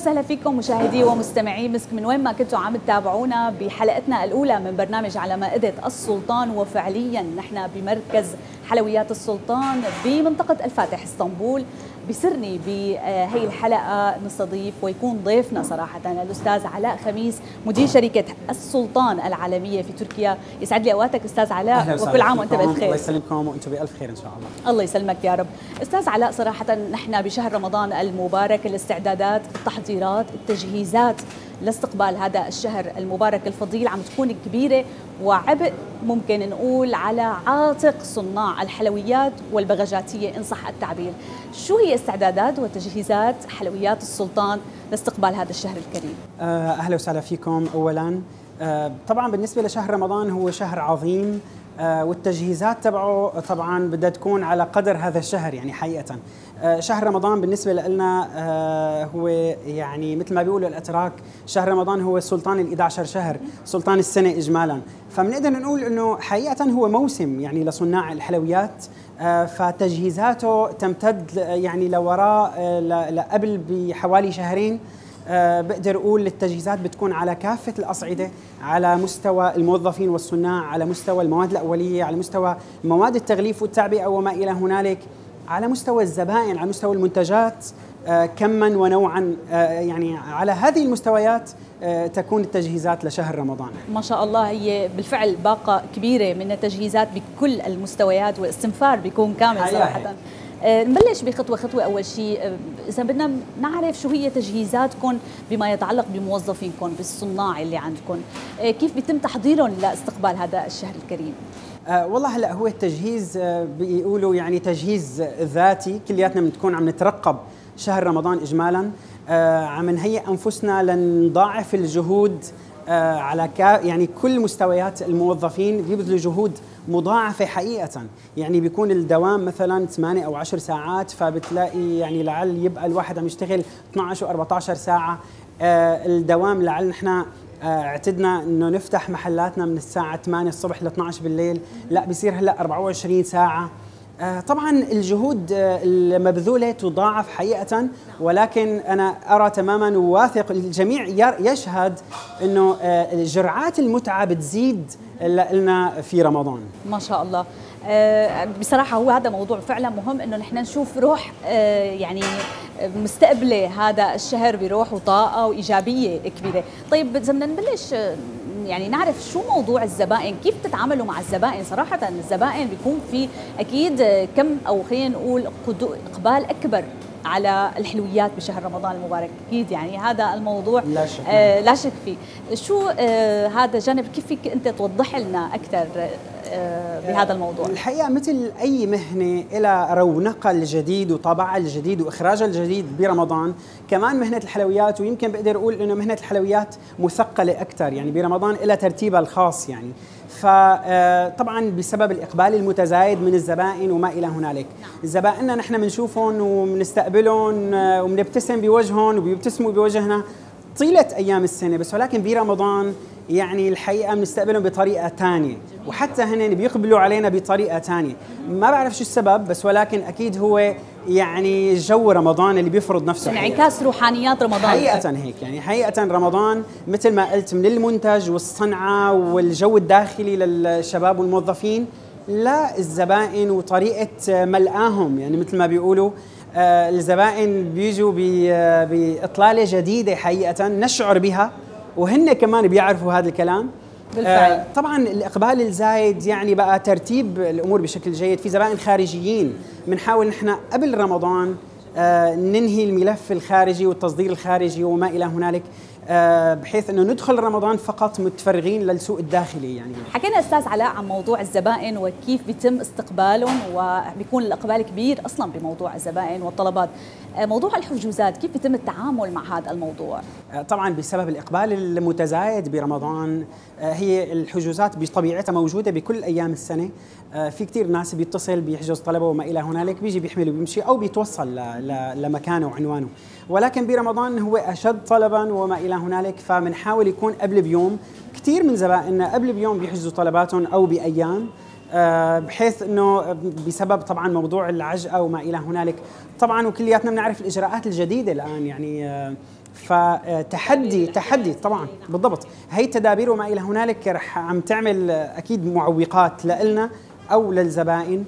وسهلا فيكم مشاهدي ومستمعي مسك من وين ما كنتوا عم تتابعونا بحلقتنا الأولى من برنامج على مائدة السلطان. وفعليا نحن بمركز حلويات السلطان بمنطقة الفاتح اسطنبول. بيسرني بهي الحلقة نستضيف ويكون ضيفنا صراحة الأستاذ علاء خميس مدير شركة السلطان العالمية في تركيا. يسعد لي أوقاتك أستاذ علاء وكل عام وأنت بخير. الله يسلمكم وأنتم بألف خير إن شاء الله. الله يسلمك يا رب. أستاذ علاء صراحة نحن بشهر رمضان المبارك، الاستعدادات، التحضيرات، التجهيزات لاستقبال هذا الشهر المبارك الفضيل عم تكون كبيرة وعبء ممكن نقول على عاتق صناع الحلويات والبغجاتية إن صح التعبير. شو هي استعدادات وتجهيزات حلويات السلطان لاستقبال هذا الشهر الكريم؟ أهلا وسهلا فيكم. أولا طبعا بالنسبة لشهر رمضان هو شهر عظيم، والتجهيزات تبعه طبعا بدها تكون على قدر هذا الشهر. يعني حقيقة شهر رمضان بالنسبة لنا هو يعني مثل ما بيقولوا الأتراك، شهر رمضان هو سلطان ال11 شهر، سلطان السنة إجمالا. فبنقدر نقول أنه حقيقة هو موسم يعني لصناع الحلويات، فتجهيزاته تمتد يعني لوراء قبل بحوالي شهرين. بقدر أقول التجهيزات بتكون على كافة الأصعدة، على مستوى الموظفين والصناع، على مستوى المواد الأولية، على مستوى مواد التغليف والتعبئة وما إلى هنالك، على مستوى الزبائن، على مستوى المنتجات كما ونوعا. يعني على هذه المستويات تكون التجهيزات لشهر رمضان. ما شاء الله، هي بالفعل باقة كبيرة من التجهيزات بكل المستويات، والاستنفار بيكون كامل صراحة. نبلش بخطوة خطوة. أول شيء إذا بدنا نعرف شو هي تجهيزاتكم بما يتعلق بموظفينكم بالصناع اللي عندكم، كيف بيتم تحضيرهم لاستقبال هذا الشهر الكريم؟ والله هلا هو التجهيز بيقولوا يعني تجهيز ذاتي، كلياتنا بنكون عم نترقب شهر رمضان إجمالا، عم نهيئ أنفسنا لنضاعف الجهود على يعني كل مستويات الموظفين بيبذلوا جهود مضاعفة حقيقة. يعني بيكون الدوام مثلا 8 أو 10 ساعات، فبتلاقي يعني لعل يبقى الواحد عم يشتغل 12 و 14 ساعة. الدوام لعل نحن اعتدنا انه نفتح محلاتنا من الساعة 8 الصبح ل 12 بالليل، لا بيصير هلا 24 ساعة. طبعا الجهود المبذولة تضاعف حقيقة، ولكن أنا أرى تماما وواثق الجميع يشهد أنه جرعات المتعة بتزيد لنا في رمضان. ما شاء الله. بصراحة هو هذا موضوع فعلا مهم، أنه نحن نشوف روح يعني مستقبلة هذا الشهر بروح وطاقة وإيجابية كبيرة. طيب إذا بدنا نبلش يعني نعرف شو موضوع الزبائن، كيف تتعاملوا مع الزبائن؟ صراحة الزبائن بيكون في أكيد كم أو خلينا نقول إقبال أكبر على الحلويات بشهر رمضان المبارك، أكيد يعني هذا الموضوع لا شك فيه. شو هذا الجانب، كيف فيك أنت توضح لنا أكثر بهذا الموضوع؟ الحقيقة مثل أي مهنة إلى رونقها الجديد وطابعها الجديد وإخراجها الجديد برمضان، كمان مهنة الحلويات، ويمكن بقدر أقول إنه مهنة الحلويات مثقلة أكثر يعني برمضان إلى ترتيبها الخاص. يعني فطبعا بسبب الإقبال المتزايد من الزبائن وما إلى هنالك، زبائننا نحن بنشوفهم وبنستقبلهم وبنبتسم بوجههم وبيبتسموا بوجهنا طيلة أيام السنة، بس ولكن برمضان يعني الحقيقة بنستقبلهم بطريقة ثانية، وحتى هن بيقبلوا علينا بطريقة ثانية. ما بعرف شو السبب، بس ولكن أكيد هو يعني جو رمضان اللي بيفرض نفسه، انعكاس روحانيات رمضان حقيقة هيك. يعني حقيقة رمضان مثل ما قلت من المنتج والصنعة والجو الداخلي للشباب والموظفين للزبائن وطريقة ملآهم. يعني مثل ما بيقولوا الزبائن بيجوا بإطلالة جديدة حقيقة نشعر بها، وهن كمان بيعرفوا هذا الكلام بالفعل. طبعا الإقبال الزايد يعني بقى ترتيب الأمور بشكل جيد. في زبائن خارجيين بنحاول نحن قبل رمضان ننهي الملف الخارجي والتصدير الخارجي وما إلى هنالك، بحيث انه ندخل رمضان فقط متفرغين للسوق الداخلي. يعني حكينا استاذ علاء عن موضوع الزبائن وكيف بيتم استقبالهم، وبيكون الاقبال كبير اصلا بموضوع الزبائن والطلبات. موضوع الحجوزات كيف بيتم التعامل مع هذا الموضوع؟ طبعا بسبب الاقبال المتزايد برمضان هي الحجوزات بطبيعتها موجوده بكل ايام السنه. في كثير ناس بيتصل بيحجز طلبه وما الى هنالك، بيجي بيحمل وبيمشي او بيتوصل لمكانه وعنوانه، ولكن برمضان هو اشد طلبا وما الى هنالك، فبنحاول يكون قبل بيوم. كثير من زبائننا قبل بيوم بيحجزوا طلباتهم او بايام، بحيث انه بسبب طبعا موضوع العجقه وما الى هنالك. طبعا وكلياتنا بنعرف الاجراءات الجديده الان، يعني فتحدي طبعا بالضبط. هي التدابير وما الى هنالك رح عم تعمل اكيد معوقات لنا او للزبائن،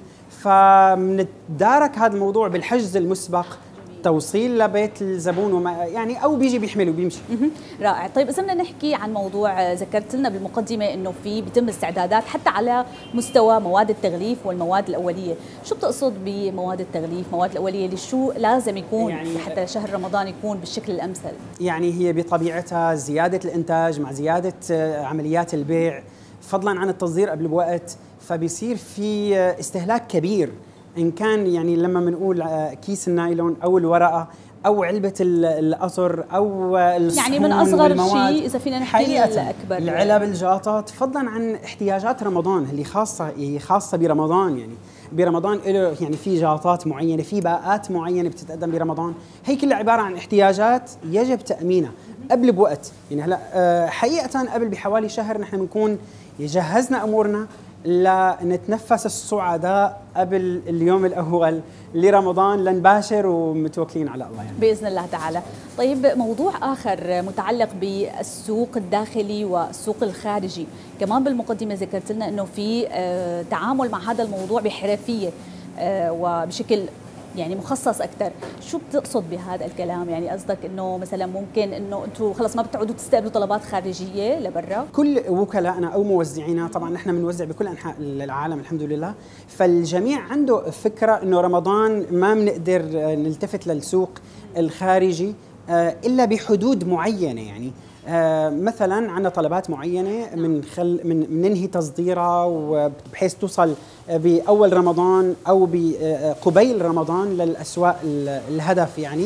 فبنتدارك هذا الموضوع بالحجز المسبق، توصيل لبيت الزبون وما يعني، او بيجي بيحمل وبيمشي. رائع. طيب اذا بدنا نحكي عن موضوع ذكرت لنا بالمقدمه انه بيتم استعدادات حتى على مستوى مواد التغليف والمواد الاوليه، شو بتقصد بمواد التغليف، مواد الاوليه اللي شو لازم يكون يعني حتى شهر رمضان يكون بالشكل الامثل؟ يعني هي بطبيعتها زياده الانتاج مع زياده عمليات البيع فضلا عن التصدير قبل بوقت، فبيصير في استهلاك كبير. إن كان يعني لما بنقول كيس النايلون أو الورقة أو علبة القطر أو الصحون، يعني من أصغر شيء إذا فينا نحكي للأكبر، العلب، الجاطات، فضلا عن احتياجات رمضان اللي خاصة برمضان. يعني برمضان له يعني في جاطات معينة، في باقات معينة بتتقدم برمضان، هي كلها عبارة عن احتياجات يجب تأمينها قبل بوقت. يعني هلا حقيقة قبل بحوالي شهر نحن بنكون جهزنا أمورنا لنتنفس السعداء قبل اليوم الأول لرمضان لنباشر ومتوكلين على الله يعني. بإذن الله تعالى. طيب موضوع آخر متعلق بالسوق الداخلي والسوق الخارجي، كمان بالمقدمة ذكرت لنا أنه في تعامل مع هذا الموضوع بحرفية وبشكل يعني مخصص اكثر، شو بتقصد بهذا الكلام؟ يعني قصدك انه مثلا ممكن انه انتم خلص ما بتعودوا تستقبلوا طلبات خارجيه لبرا؟ كل وكلائنا او موزعينا، طبعا نحن بنوزع بكل انحاء العالم الحمد لله، فالجميع عنده فكره انه رمضان ما بنقدر نلتفت للسوق الخارجي الا بحدود معينه. يعني مثلا عندنا طلبات معينه ننهي تصديرها بحيث توصل باول رمضان او قبيل رمضان للاسواق الهدف. يعني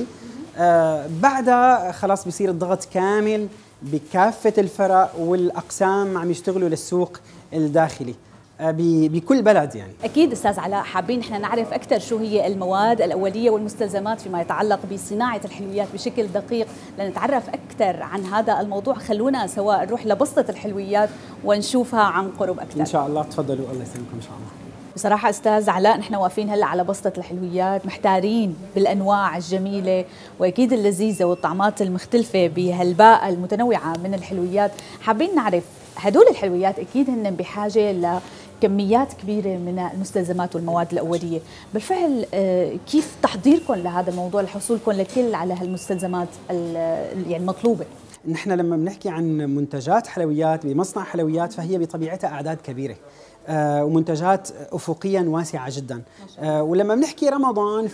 بعدها خلاص بيصير الضغط كامل بكافه الفرق والاقسام عم يشتغلوا للسوق الداخلي بكل بلد. يعني اكيد استاذ علاء، حابين نحن نعرف اكثر شو هي المواد الاوليه والمستلزمات فيما يتعلق بصناعه الحلويات بشكل دقيق. لنتعرف اكثر عن هذا الموضوع خلونا سواء نروح لبسطه الحلويات ونشوفها عن قرب اكثر ان شاء الله. تفضلوا، الله يسلمكم ان شاء الله. بصراحة أستاذ علاء نحن واقفين هلا على بسطة الحلويات، محتارين بالأنواع الجميلة وأكيد اللذيذة والطعمات المختلفة بهالباقة المتنوعة من الحلويات. حابين نعرف هدول الحلويات أكيد هن بحاجة لكميات كبيرة من المستلزمات والمواد الأولية، بالفعل كيف تحضيركم لهذا الموضوع لحصولكم لكل على هالمستلزمات يعني المطلوبة؟ نحن لما بنحكي عن منتجات حلويات بمصنع حلويات فهي بطبيعتها أعداد كبيرة ومنتجات أفقيا واسعة جدا. ولما بنحكي رمضان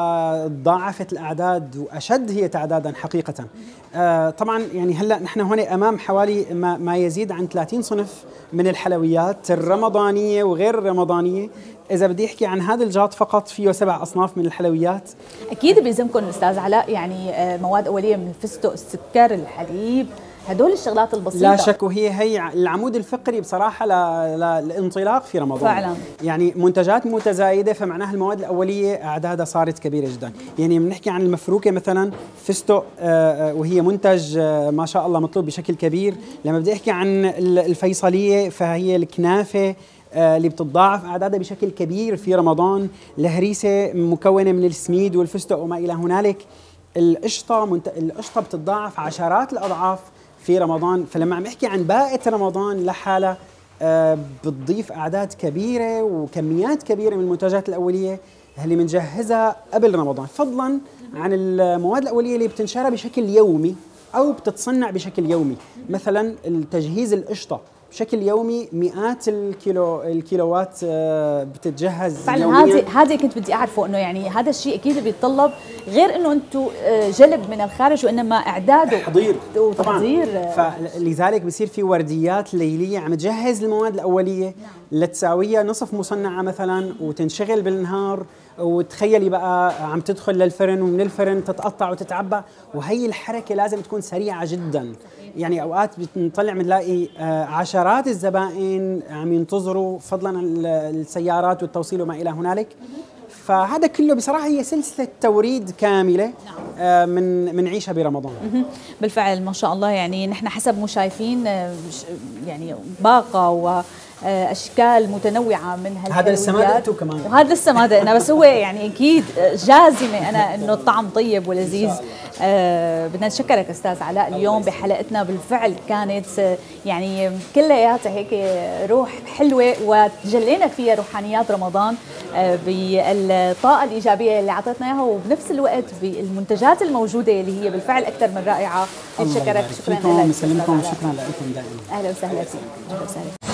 فضاعفت الأعداد وأشد هي تعدادا حقيقة. طبعا يعني هلأ نحن هون أمام حوالي ما يزيد عن 30 صنف من الحلويات الرمضانية وغير الرمضانية. إذا بدي أحكي عن هذا الجاط فقط فيه 7 أصناف من الحلويات. أكيد بيلزمكم أستاذ علاء يعني مواد أولية من الفستق، السكر، الحليب، هدول الشغلات البسيطة لا شك، وهي العمود الفقري بصراحة للانطلاق في رمضان فعلا. يعني منتجات متزايدة، فمعناها المواد الأولية أعدادها صارت كبيرة جدا. يعني بنحكي عن المفروكة مثلا فستق وهي منتج ما شاء الله مطلوب بشكل كبير. لما بدي أحكي عن الفيصلية فهي الكنافة اللي بتتضاعف أعدادها بشكل كبير في رمضان. الهريسة مكونة من السميد والفستق وما إلى هنالك. القشطة بتتضاعف عشرات الأضعاف في رمضان. فلما عم احكي عن باقة رمضان لحالها بتضيف أعداد كبيرة وكميات كبيرة من المنتجات الأولية اللي بنجهزها قبل رمضان، فضلا عن المواد الأولية اللي بتنشرى بشكل يومي أو بتتصنع بشكل يومي. مثلا التجهيز القشطة بشكل يومي مئات الكيلوات بتتجهز فعلا. هذه كنت بدي اعرفه، انه يعني هذا الشيء اكيد بيتطلب غير انه انتم جلب من الخارج وانما اعداده تحضير وتحضير. فلذلك بصير في ورديات ليليه عم تجهز المواد الاوليه لتساويها نصف مصنعه مثلا وتنشغل بالنهار، وتخيلي بقى عم تدخل للفرن ومن الفرن تتقطع وتتعبى، وهي الحركه لازم تكون سريعه جدا. يعني اوقات بنطلع بنلاقي عشرات الزبائن عم ينتظروا فضلا عن السيارات والتوصيل وما الى هنالك. فهذا كله بصراحه هي سلسله توريد كامله من عيشها برمضان. بالفعل ما شاء الله، يعني نحن حسب مو شايفين يعني باقه اشكال متنوعه من هذا لسه ما دقته كمان، وهذا لسه ما دقنا، بس هو يعني اكيد جازمه انا انه الطعم طيب ولذيذ. بدنا نشكرك استاذ علاء اليوم بحلقتنا، بالفعل كانت يعني كلياتها هيك روح حلوه وتجلينا فيها روحانيات رمضان بالطاقه الايجابيه اللي اعطتنا اياها، وبنفس الوقت بالمنتجات الموجوده اللي هي بالفعل اكثر من رائعه. نشكرك، شكرا لك. شكرا لكم، شكرا لكم دائما. اهلا وسهلا فيك. اهلا وسهلا.